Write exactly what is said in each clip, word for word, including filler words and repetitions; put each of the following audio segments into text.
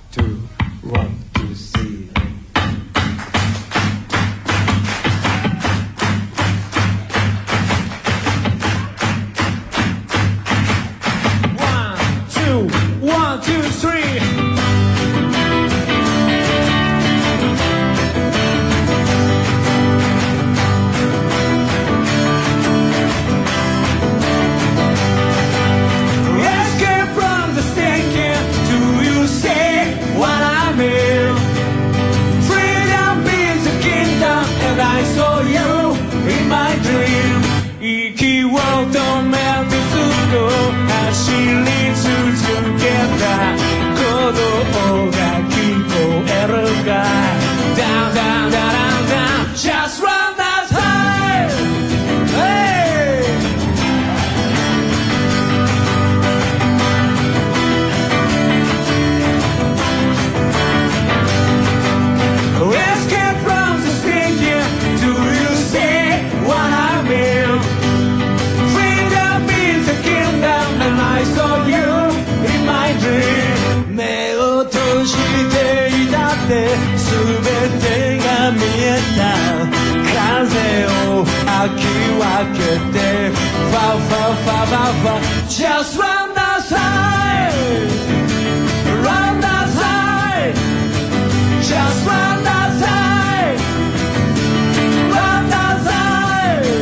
two, one, two, three. One, two, one, two, three. I saw you in my dream 息を止めてずっと走り続けた鼓動が聞こえるか Down, down, down, down, down Just run that time Hey Escape from the thinking Do you see what I mean? Freedom is a kingdom and I saw you in my dream 目を閉じていたって全てが見えた風を吐き分けて Fa fa fa fa fa Just run that side Run that side Just run that side Run that side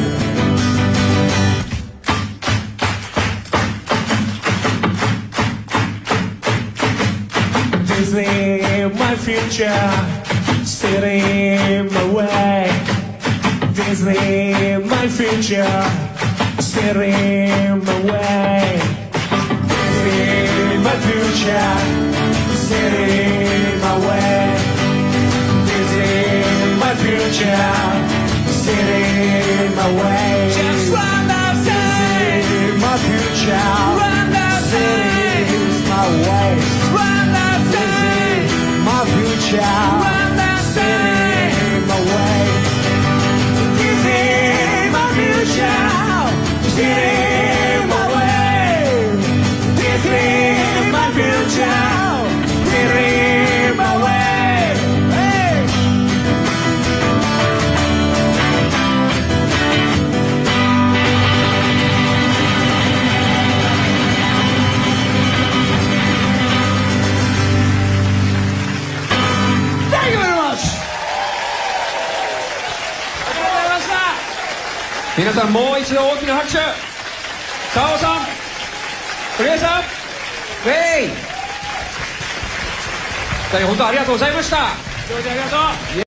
This is my future Sitting my way This is my future Sitting my way This is my future Sitting my way This is my future Sitting my way Just run outside This is my future Run outside This is my way Run outside This is my future Run outside This is my way This is my future Sitting my way This is my future Sitting my way Hey! Thank you very much! ありがとうございました。皆さんもう一度大きな拍手。タオさん、古江さん、ウェイ。二人本当ありがとうございました。上手ありがとう。